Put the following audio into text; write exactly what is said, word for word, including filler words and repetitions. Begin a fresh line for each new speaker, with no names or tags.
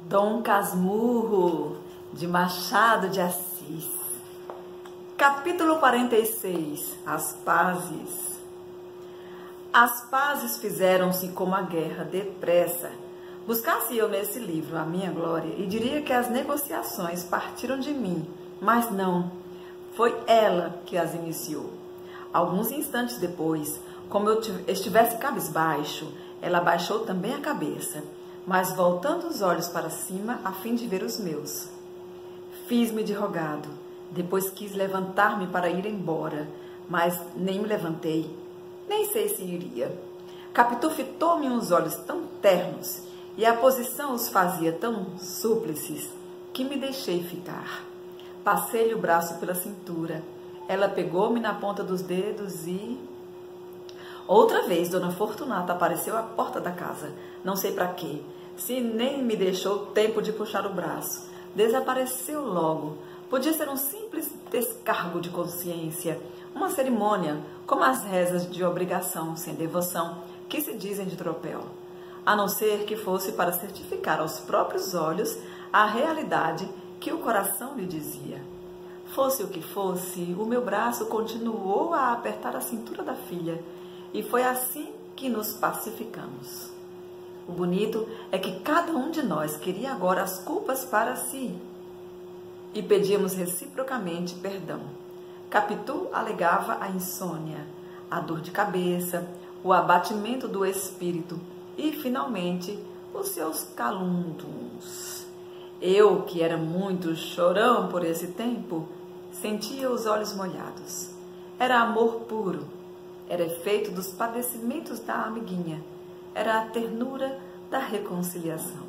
Dom Casmurro, de Machado de Assis. Capítulo quarenta e seis. As pazes. As pazes fizeram-se como a guerra, depressa. Buscasse eu nesse livro a minha glória e diria que as negociações partiram de mim, mas não. Foi ela que as iniciou. Alguns instantes depois, como eu estivesse cabisbaixo, ela baixou também a cabeça, mas voltando os olhos para cima a fim de ver os meus. Fiz-me de rogado, depois quis levantar-me para ir embora, mas nem me levantei, nem sei se iria. Capitu fitou-me uns olhos tão ternos e a posição os fazia tão súplices que me deixei ficar. Passei-lhe o braço pela cintura, ela pegou-me na ponta dos dedos e... Outra vez, Dona Fortunata apareceu à porta da casa, não sei para quê, se nem me deixou tempo de puxar o braço. Desapareceu logo. Podia ser um simples descargo de consciência, uma cerimônia, como as rezas de obrigação, sem devoção, que se dizem de tropel. A não ser que fosse para certificar aos próprios olhos a realidade que o coração lhe dizia. Fosse o que fosse, o meu braço continuou a apertar a cintura da filha, e foi assim que nos pacificamos. O bonito é que cada um de nós queria agora as culpas para si, e pedíamos reciprocamente perdão. Capitu alegava a insônia, a dor de cabeça, o abatimento do espírito e, finalmente, os seus calúndulos. Eu, que era muito chorão por esse tempo, sentia os olhos molhados. Era amor puro, era efeito dos padecimentos da amiguinha, era a ternura da reconciliação.